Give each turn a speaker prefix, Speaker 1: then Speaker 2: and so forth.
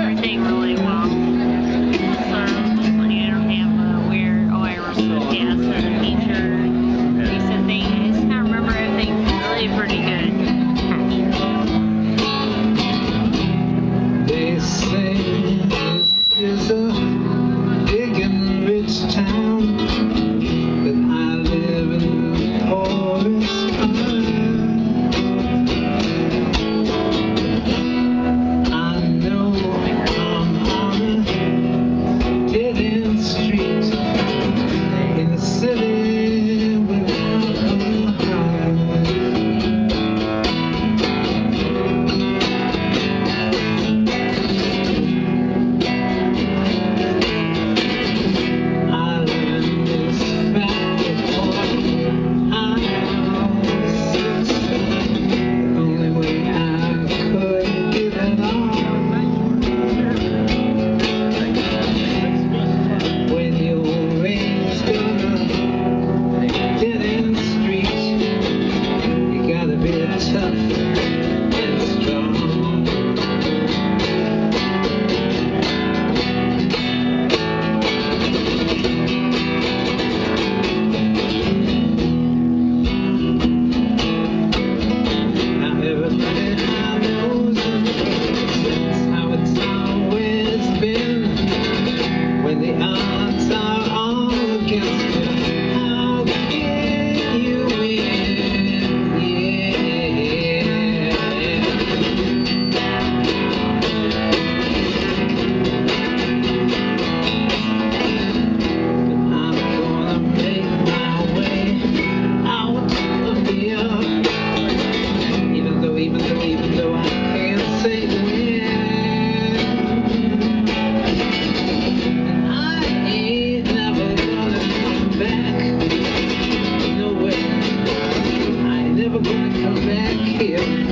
Speaker 1: everything really well. So, just like I don't have where, oh, I remember the gas or the feature. Recent thing. I just kind of remember everything really pretty good.
Speaker 2: They say this is a big and rich town, but I live in the poorest part. I know I'm on a dead-end street in the city without a highway. Come back here.